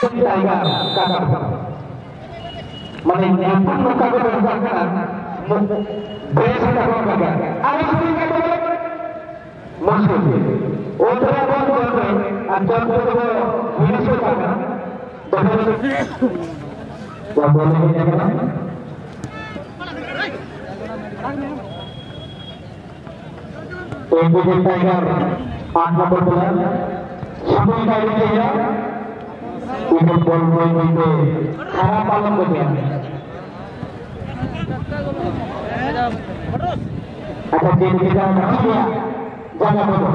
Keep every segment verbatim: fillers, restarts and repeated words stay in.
Tiger kakak mana yang pun muka berubah best kakak kakak ada sering kakak masuk otra apa boleh atau apa ini suka kan boleh boleh ini kan Tunggu Tiger anak berbulan sampai kali dia untuk bol-bol itu harapan lebih ada tim kita manusia jangan bodoh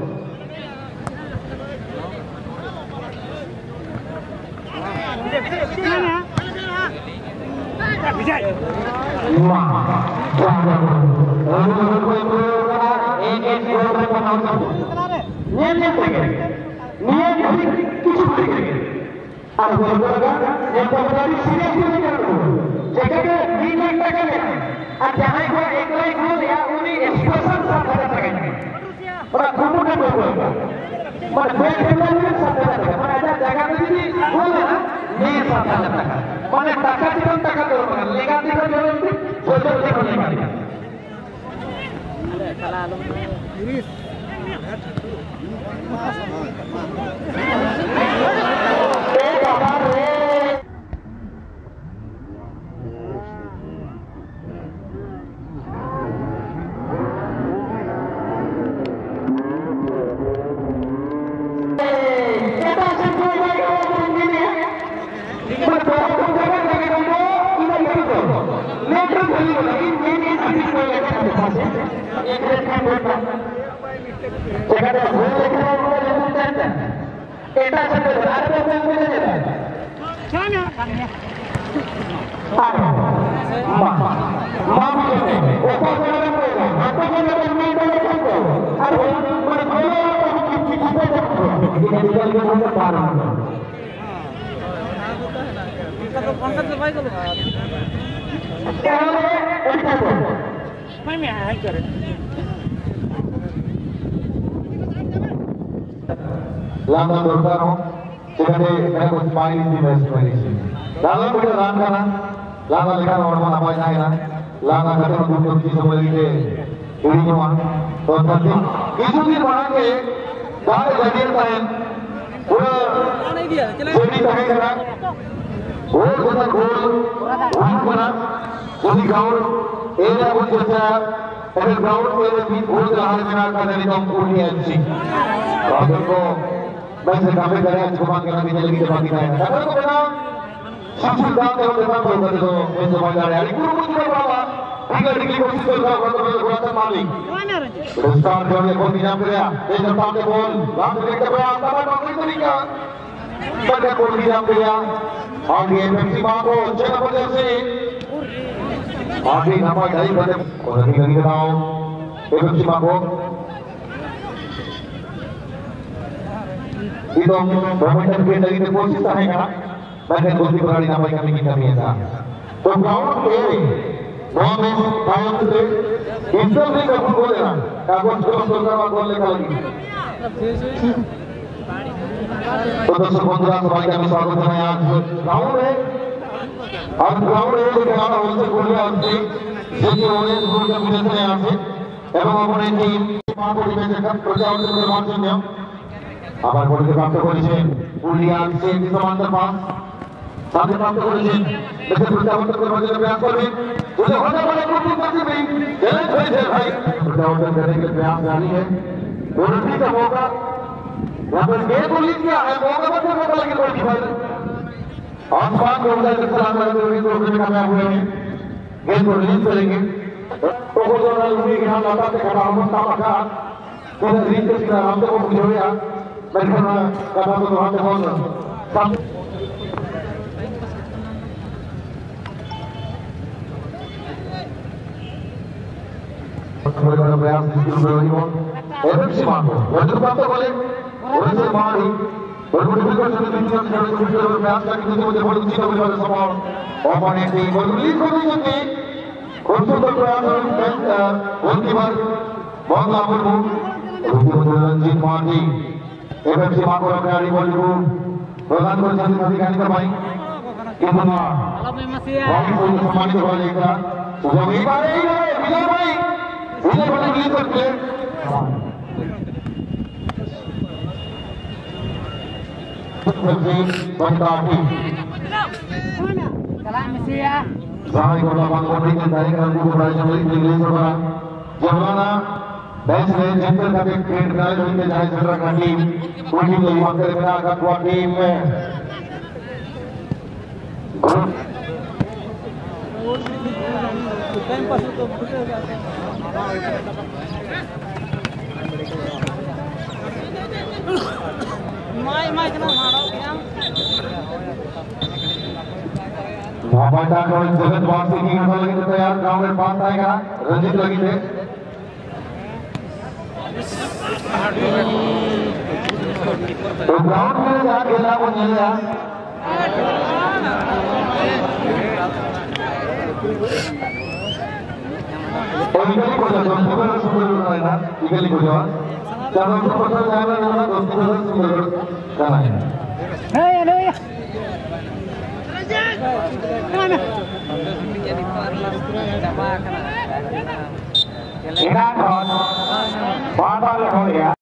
Aku berdoa yang terjadi sini sini dulu. Jika ini takkan ada aku ekor ekor ya ini ekspresi sampai takkan. Orang kemudian berdoa. Mereka bilang sampai takkan. Mereka jangan ini boleh ni sampai takkan. Mana takkan tidak takkan orang. Lega tidak orang itu jodoh tidak lega. Ada salah lu. Iris. Lama berbaru, jadi mereka main di West Lama berjalan karena lama lihat orang mana apa yang lain, lama kata untuk di semua ini, ini cuma tetapi itu di mana ke, dah jadi lain, udah jadi tak kira, oh kita gol, win mana, jadi gaul, ini pun cerita, ini gaul ini pun gol dalam final pada di tahun ini sih, kalau ko Baca kami dari cuma kita bisa lagi depan kita. Tapi aku bilang, sampai dah kalau kita berbuat itu, itu banyak hari. Guru pun juga bawa, tiga degree kosis bergerak untuk berbuatan maling. Besar dari ekonomi yang beria, dengan partai bol, langsung kita beria, tapi maling itu nikah. Pada ekonomi yang beria, agi M M C Mako, jangan potensi. Agi nama dari pada orang tinggal kita tahu, M M C Mako. Itu momentum kita ini posisi saya kan, bahkan posisi berada nama kami kita biasa. So ground ini, momen tahun itu, insya Allah kita boleh lah. Kalau sudah sudah boleh lagi. Untuk sekolah sebagai kami selalu saya ground ini, और ground ini kita harus boleh nanti, jadi oleh sekolah kami saya nanti, এবং আমাদের team মাঠ পরিবেশে প্রচার করে মানছেন আবার বলতে প্রাপ্ত করেছেন পুরুলিয়া সেন সমান্তর পাস সাথে প্রাপ্ত করেছেন দেশের প্রত্যাবর্ত করবার জন্য প্রয়াস করবেন मुझे होने वाले कुछ बातें भी चैलेंज हुई है भाई प्रत्यावर्तन करने के प्रयास जारी है उन्नति का मौका यहाँ पर गेट को लीड किया है मौका बच्चे मौका लेके कोई भाई आसमान को उधर से सलाम करते हुए तो उसमें कामयाब हुए हैं गेट को रिलीज करेंगे तो वो जो है उन्हीं के नाम लाता से खड़ा हम काम रखा तो रिलीज के सिवा हम तो को मुझे हुआ मैं कहना कथा तो वहाँ से बहुत सब mulai pada berang di seluruh dunia. Efek simak, wajib apa boleh? Orang semari, berbuat-buat sudah tunjukkan secara sudah berang lagi itu menjadi baru cinta berada semua. Orang ini berlebih kau ini, konsul berang dan ultimat, bahwa kamu ultimat jin mati. Efek simak orang dari Bollywood, प्रदान করে সাথে সাথে গান করবাই কিন্তু না বাকি সব সম্মানিত হয়ে একটা সুযোগ এইবারে বিজয় ভাই বিজয় ভাই রিলিজ করতে Pantati. Salam Mesia. Sahai kota Bangkodi dan dari kali berada di Inggris orang. Jabana bench bench center का एक ट्रेड कॉलेज में जाए सेंटर का टीम पूरी लोग वहाँ करे बिना का कुआ टीम में टाइम पास तो माय माय कना मारो क्या महापाटा का जगत वासी की गाना लगी तो यार गांव में पास आएगा रंजित लगी थे तो ग्राउंड में जा खेला वो नहीं है और इकली को जाओ सुपर सुपर है ना इकली को जाओ चारों को पता जाना ना दोस्तों को सुपर करना है नहीं नहीं Ikan kon, batal kau ya.